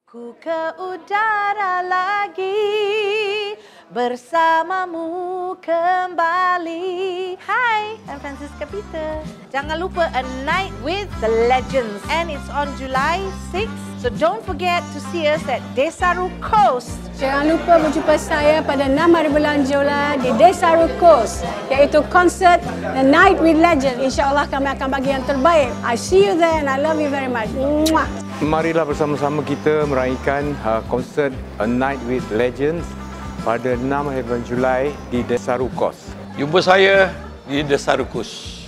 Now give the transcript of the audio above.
Ku ke udara lagi, bersamamu kembali. Hai, I'm Francesca Peter. Jangan lupa A Night with the Legends, and it's on July 6th. So don't forget to see us at Desaru Coast. Jangan lupa berjumpa saya pada 6 hari bulan Julai di Desaru Coast, iaitu konsert The Night with Legends. InsyaAllah kami akan bagi yang terbaik. I see you there and I love you very much. Mwah. Marilah bersama-sama kita meraihkan konsert A Night with Legends pada 6 hari bulan Julai di Desaru Coast. Jumpa saya di Desaru Coast.